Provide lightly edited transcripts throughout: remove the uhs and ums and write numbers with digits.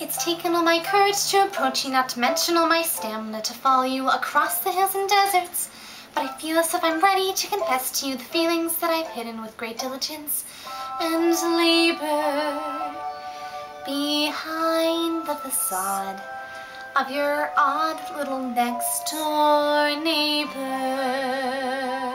It's taken all my courage to approach you, not to mention all my stamina to follow you across the hills and deserts. But I feel as if I'm ready to confess to you the feelings that I've hidden with great diligence and labor behind the facade of your odd little next door neighbor.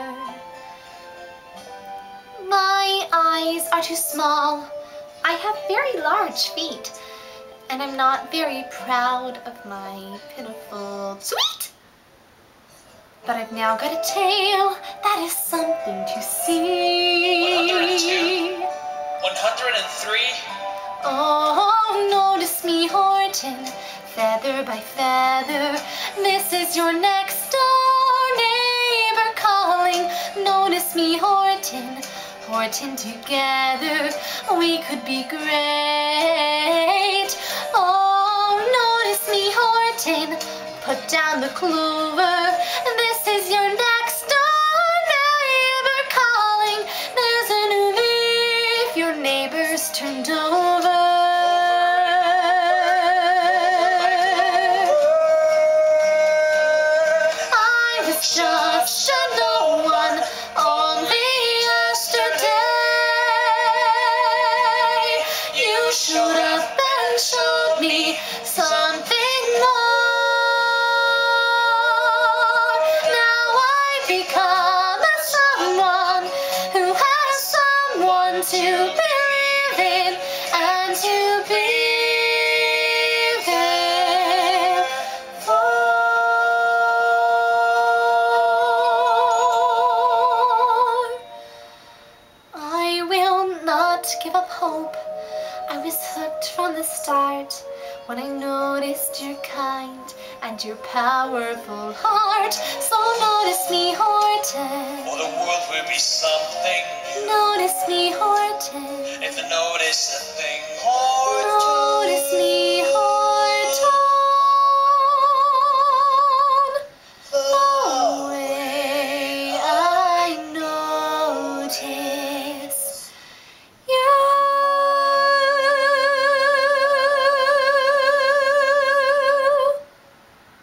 My eyes are too small. I have very large feet, and I'm not very proud of my pitiful sweet. But I've now got a tail that is something to see. 102? 103? Oh, notice me, Horton, feather by feather. This is your next door neighbor calling. Notice me, Horton, Horton together. We could be great. Oh, notice me, Horton, put down the clover. This is your next door neighbor calling. There's a new leaf your neighbor's turned over. I was just a no one only yesterday. You showed up and showed me something more. Now I've become a someone who has someone to believe in and to be there for. I will not give up hope. I was hooked from the start when I noticed your kind and your powerful heart. So notice me, Horton. Well, the world will be something new Notice me, Horton. if you notice a thing.